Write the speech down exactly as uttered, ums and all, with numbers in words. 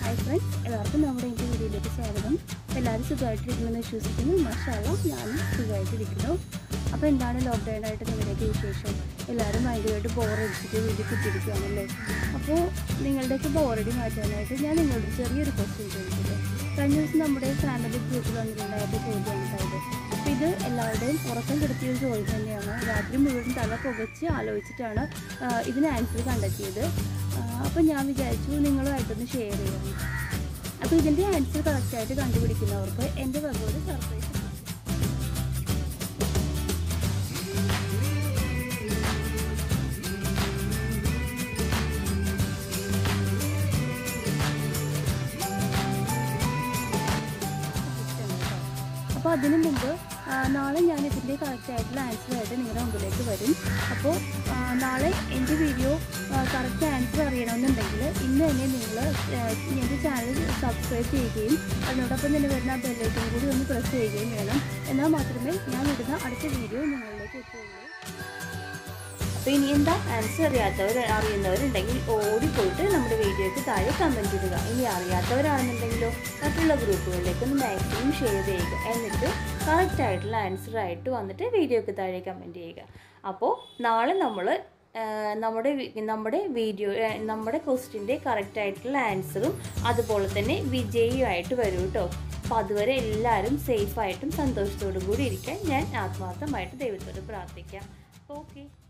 Hi friends, എല്ലാവർക്കും നമ്മുടെ ഈ വീഡിയോയിലേക്ക് സ്വാഗതം. എല്ലാവരും സുഖമായിട്ടിരിക്കുമെന്ന് വിശ്വസിക്കുന്നു. മാഷാഅല്ലാ ഞാനും സുഖമായിട്ടിരിക്കുന്നു. അപ്പോൾ എന്താണ് ലോക്ക്ഡൗൺ ആയിട്ട് നിങ്ങളുടെയൊക്കെ വിശേഷം? എല്ലാവരും ഭയങ്കരമായിട്ട് ബോറടിച്ചിട്ട് വീട്ടിൽ കുത്തിയിരിക്കുകയാണല്ലേ. അപ്പോൾ നിങ്ങളുടെയൊക്കെ ബോറടി മാറ്റാനായിട്ട് ഞാൻ നിങ്ങളോട് ചെറിയൊരു ക്വസ്റ്റ്യൻ ചോദിച്ചില്ലേ. കഴിഞ്ഞ ദിവസം നമ്മുടെ ഫാമിലി ഗ്രൂപ്പിൽ വന്നിട്ടുണ്ടായിട്ട് ചോദ്യമാണ് ഉണ്ടായത്. അപ്പോൾ ഇത് എല്ലാവരുടെയും ഉറക്കം കിടത്തിയൊരു ചോദ്യം തന്നെയാണ്. രാത്രി മുഴുവൻ തല പുകച്ച് ആലോചിച്ചിട്ടാണ് ഇതിന് ആൻസർ കണ്ടെത്തിയത്. അപ്പോൾ ഞാൻ വിചാരിച്ചു നിങ്ങളുമായിട്ടൊന്ന് ഷെയർ ചെയ്യാം. അപ്പോൾ ഇതിൻ്റെ ആൻസർ കറക്റ്റായിട്ട് കണ്ടുപിടിക്കുന്നവർക്ക് എൻ്റെ വക ഒരു സർപ്രൈസ്. അപ്പോൾ അതിനു മുമ്പ് നാളെ ഞാൻ ഇതിൻ്റെ കറക്റ്റായിട്ടുള്ള ആൻസറായിട്ട് നിങ്ങളുടെ മുമ്പിലേക്ക് വരും. അപ്പോൾ നാളെ എൻ്റെ വീഡിയോ കറക്റ്റ് ആൻസർ അറിയണമെന്നുണ്ടെങ്കിൽ ഇന്ന് തന്നെ നിങ്ങൾ എൻ്റെ ചാനൽ സബ്സ്ക്രൈബ് ചെയ്യുകയും അതിനോടൊപ്പം തന്നെ വരുന്ന ആ ബെല്ലൈക്കൺ കൂടി ഒന്ന് പ്രസ് ചെയ്യുകയും വേണം. എന്നാൽ മാത്രമേ ഞാൻ ഇടുന്ന അടുത്ത വീഡിയോ നിങ്ങളിലേക്ക് എത്തുകയുള്ളൂ. അപ്പോൾ ഇനി എന്താ ആൻസർ അറിയാത്തവർ അറിയുന്നവരുണ്ടെങ്കിൽ ഓടിപ്പോയിട്ട് നമ്മുടെ വീഡിയോയ്ക്ക് താഴെ കമൻറ്റ് ഇടുക. ഇനി അറിയാത്തവരാണെന്നുണ്ടെങ്കിലോ മറ്റുള്ള ഗ്രൂപ്പുകളിലേക്ക് ഒന്ന് മാക്സിമം ഷെയർ ചെയ്യുക. എന്നിട്ട് കറക്റ്റായിട്ടുള്ള ആൻസറായിട്ട് വന്നിട്ട് വീഡിയോയ്ക്ക് താഴെ കമൻറ്റ് ചെയ്യുക. അപ്പോൾ നാളെ നമ്മൾ നമ്മുടെ നമ്മുടെ വീഡിയോ നമ്മുടെ ക്വസ്റ്റ്യൻ്റെ കറക്റ്റായിട്ടുള്ള ആൻസറും അതുപോലെ തന്നെ വിജയിയുമായിട്ട് വരും കേട്ടോ. അപ്പോൾ അതുവരെ എല്ലാവരും സേഫായിട്ടും സന്തോഷത്തോടും കൂടി ഇരിക്കാൻ ഞാൻ ആത്മാർത്ഥമായിട്ട് ദൈവത്തോട് പ്രാർത്ഥിക്കാം. ഓക്കെ.